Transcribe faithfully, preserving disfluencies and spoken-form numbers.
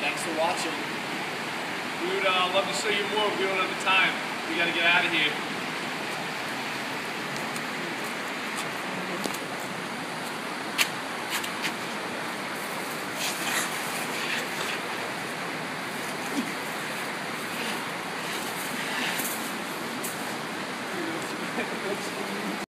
Thanks for watching. We would uh, love to show you more if we don't have the time. We got to get out of here.